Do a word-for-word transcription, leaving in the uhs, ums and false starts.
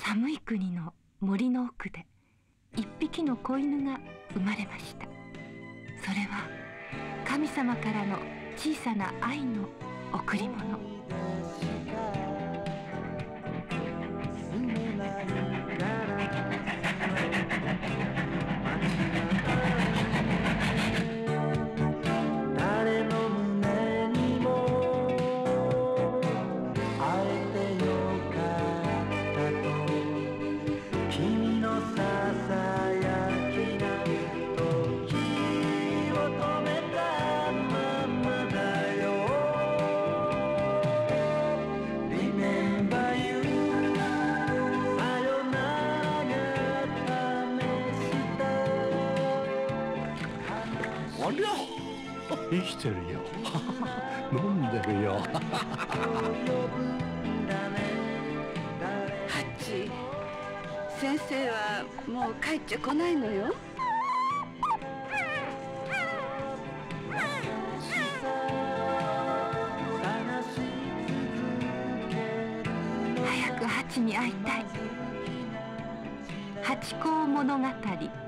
寒い国の森の奥で一匹の子犬が生まれました。それは神様からの小さな愛の贈り物。 誰の胸にも会えてよかったと、君のささやきが時を止めたままだよ。 Remember you さよなら試したありゃ生きてるよ飲んでるよハッチ、先生はもう帰っちゃ来ないのよ。 早くハチに会いたい。ハチ公物語。